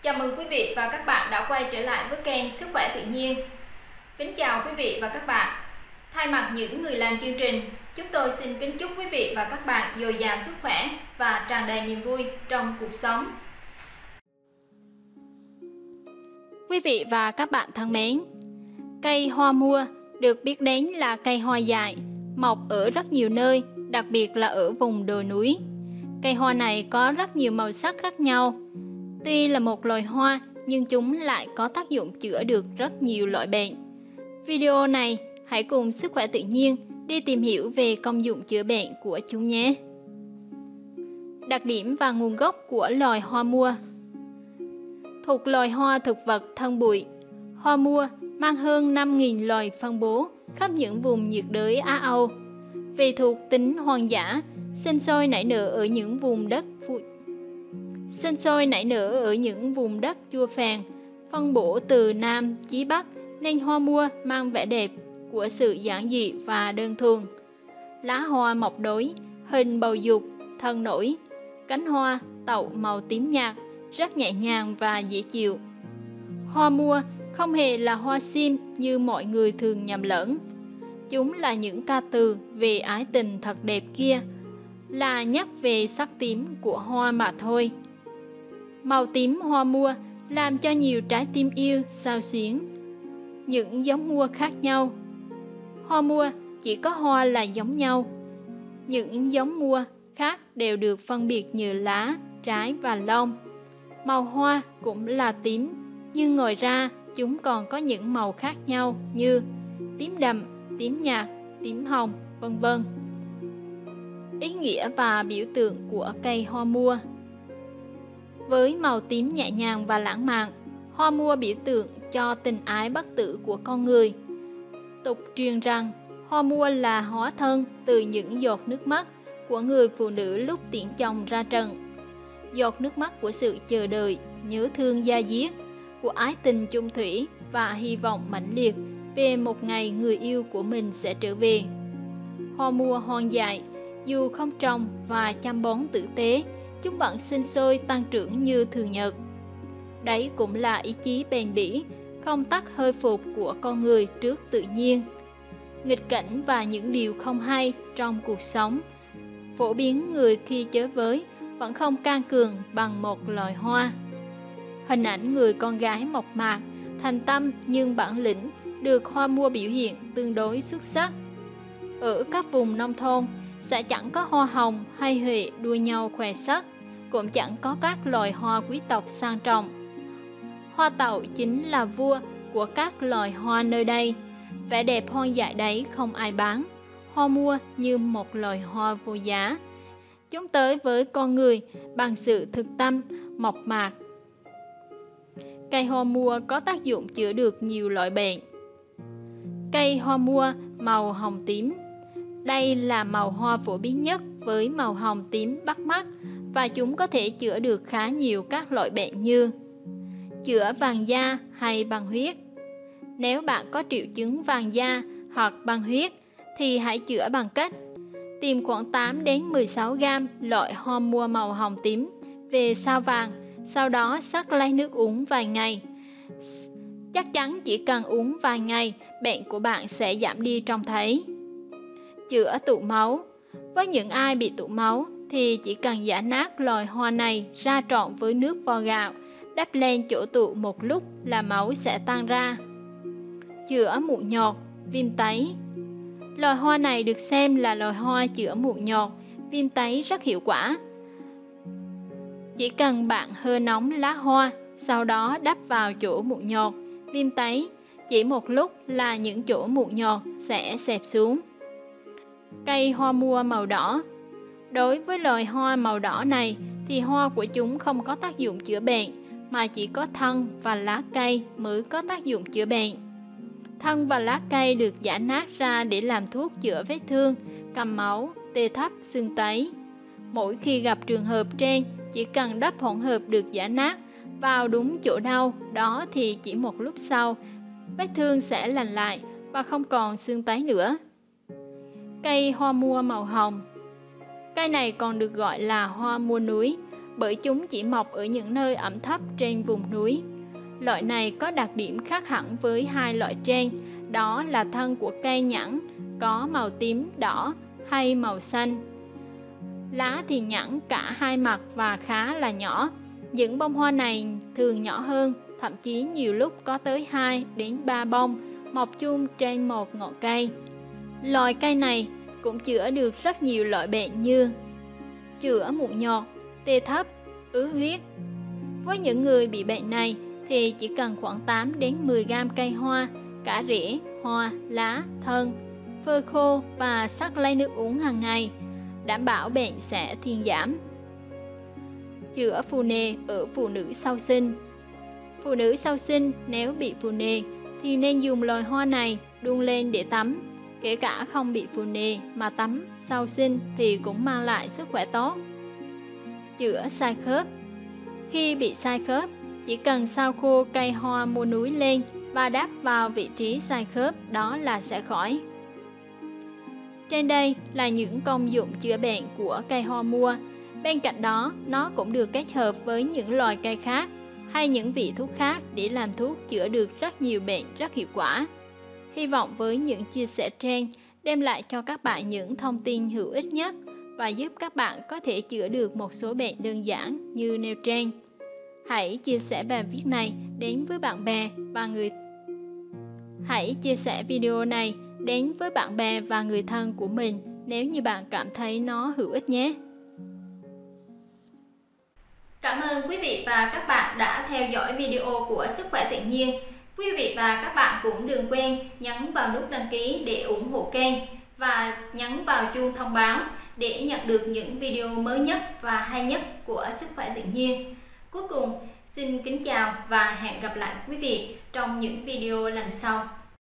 Chào mừng quý vị và các bạn đã quay trở lại với kênh Sức khỏe tự nhiên. Kính chào quý vị và các bạn. Thay mặt những người làm chương trình, chúng tôi xin kính chúc quý vị và các bạn dồi dào sức khỏe và tràn đầy niềm vui trong cuộc sống. Quý vị và các bạn thân mến, cây hoa mua được biết đến là cây hoa dại, mọc ở rất nhiều nơi, đặc biệt là ở vùng đồi núi. Cây hoa này có rất nhiều màu sắc khác nhau. Tuy là một loài hoa, nhưng chúng lại có tác dụng chữa được rất nhiều loại bệnh. Video này, hãy cùng Sức khỏe tự nhiên đi tìm hiểu về công dụng chữa bệnh của chúng nhé. Đặc điểm và nguồn gốc của loài hoa mua. Thuộc loài hoa thực vật thân bụi, hoa mua mang hơn 5.000 loài phân bố khắp những vùng nhiệt đới Á Âu. Vì thuộc tính hoang dã, sinh sôi nảy nở ở những vùng đất chua phèn, phân bổ từ Nam chí Bắc, nên hoa mua mang vẻ đẹp của sự giản dị và đơn thuần. Lá hoa mọc đối, hình bầu dục, thân nổi, cánh hoa tậu màu tím nhạt, rất nhẹ nhàng và dễ chịu. Hoa mua không hề là hoa sim như mọi người thường nhầm lẫn. Chúng là những ca từ về ái tình thật đẹp kia, là nhắc về sắc tím của hoa mà thôi. Màu tím hoa mua làm cho nhiều trái tim yêu xao xuyến. Những giống mua khác nhau. Hoa mua chỉ có hoa là giống nhau. Những giống mua khác đều được phân biệt nhờ lá, trái và lông. Màu hoa cũng là tím, nhưng ngoài ra chúng còn có những màu khác nhau như tím đậm, tím nhạt, tím hồng, vân vân. Ý nghĩa và biểu tượng của cây hoa mua. Với màu tím nhẹ nhàng và lãng mạn, hoa mua biểu tượng cho tình ái bất tử của con người. Tục truyền rằng hoa mua là hóa thân từ những giọt nước mắt của người phụ nữ lúc tiễn chồng ra trận. Giọt nước mắt của sự chờ đợi, nhớ thương da diết, của ái tình chung thủy và hy vọng mãnh liệt về một ngày người yêu của mình sẽ trở về. Hoa mua hoang dại, dù không trồng và chăm bón tử tế, chúng vẫn sinh sôi tăng trưởng như thường nhật. Đấy cũng là ý chí bền bỉ, không tắc hơi phục của con người trước tự nhiên, nghịch cảnh và những điều không hay trong cuộc sống. Phổ biến người khi chới với vẫn không can cường bằng một loài hoa. Hình ảnh người con gái mộc mạc, thành tâm nhưng bản lĩnh được hoa mua biểu hiện tương đối xuất sắc. Ở các vùng nông thôn sẽ chẳng có hoa hồng hay huệ đua nhau khoe sắc, cũng chẳng có các loài hoa quý tộc sang trọng. Hoa tậu chính là vua của các loài hoa nơi đây. Vẻ đẹp hoang dại đấy không ai bán. Hoa mua như một loài hoa vô giá. Chúng tới với con người bằng sự thực tâm, mộc mạc. Cây hoa mua có tác dụng chữa được nhiều loại bệnh. Cây hoa mua màu hồng tím. Đây là màu hoa phổ biến nhất với màu hồng tím bắt mắt, và chúng có thể chữa được khá nhiều các loại bệnh như chữa vàng da hay băng huyết. Nếu bạn có triệu chứng vàng da hoặc băng huyết thì hãy chữa bằng cách tìm khoảng 8 đến 16 gram loại hoa mua màu hồng tím về sao vàng, sau đó sắc lấy nước uống vài ngày. Chắc chắn chỉ cần uống vài ngày, bệnh của bạn sẽ giảm đi trông thấy. Chữa tụ máu. Với những ai bị tụ máu thì chỉ cần giã nát loài hoa này ra trộn với nước vo gạo, đắp lên chỗ tụ một lúc là máu sẽ tan ra. Chữa mụn nhọt, viêm tấy. Loài hoa này được xem là loài hoa chữa mụn nhọt, viêm tấy rất hiệu quả. Chỉ cần bạn hơ nóng lá hoa, sau đó đắp vào chỗ mụn nhọt, viêm tấy, chỉ một lúc là những chỗ mụn nhọt sẽ xẹp xuống. Cây hoa mua màu đỏ. Đối với loài hoa màu đỏ này thì hoa của chúng không có tác dụng chữa bệnh, mà chỉ có thân và lá cây mới có tác dụng chữa bệnh. Thân và lá cây được giã nát ra để làm thuốc chữa vết thương, cầm máu, tê thấp, sưng tấy. Mỗi khi gặp trường hợp trên, chỉ cần đắp hỗn hợp được giã nát vào đúng chỗ đau đó thì chỉ một lúc sau, vết thương sẽ lành lại và không còn sưng tấy nữa. Cây hoa mua màu hồng. Cây này còn được gọi là hoa mua núi bởi chúng chỉ mọc ở những nơi ẩm thấp trên vùng núi. Loại này có đặc điểm khác hẳn với hai loại trên, đó là thân của cây nhẵn, có màu tím, đỏ hay màu xanh. Lá thì nhẵn cả hai mặt và khá là nhỏ. Những bông hoa này thường nhỏ hơn, thậm chí nhiều lúc có tới 2 đến 3 bông, mọc chung trên một ngọn cây. Loài cây này cũng chữa được rất nhiều loại bệnh như chữa mụn nhọt, tê thấp, ứ huyết. Với những người bị bệnh này thì chỉ cần khoảng 8 đến 10 gram cây hoa, cả rễ, hoa, lá, thân, phơi khô và sắc lấy nước uống hàng ngày, đảm bảo bệnh sẽ thuyên giảm. Chữa phù nề ở phụ nữ sau sinh. Phụ nữ sau sinh nếu bị phù nề thì nên dùng loài hoa này đun lên để tắm. Kể cả không bị phù nề mà tắm sau sinh thì cũng mang lại sức khỏe tốt. Chữa sai khớp. Khi bị sai khớp, chỉ cần sao khô cây hoa mua núi lên và đắp vào vị trí sai khớp, đó là sẽ khỏi. Trên đây là những công dụng chữa bệnh của cây hoa mua. Bên cạnh đó, nó cũng được kết hợp với những loài cây khác hay những vị thuốc khác để làm thuốc chữa được rất nhiều bệnh rất hiệu quả. Hy vọng với những chia sẻ trên đem lại cho các bạn những thông tin hữu ích nhất và giúp các bạn có thể chữa được một số bệnh đơn giản như nêu trên. Hãy chia sẻ bài viết này đến với bạn bè và video này đến với bạn bè và người thân của mình nếu như bạn cảm thấy nó hữu ích nhé. Cảm ơn quý vị và các bạn đã theo dõi video của Sức khỏe tự nhiên. Quý vị và các bạn cũng đừng quên nhấn vào nút đăng ký để ủng hộ kênh và nhấn vào chuông thông báo để nhận được những video mới nhất và hay nhất của Sức khỏe tự nhiên. Cuối cùng, xin kính chào và hẹn gặp lại quý vị trong những video lần sau.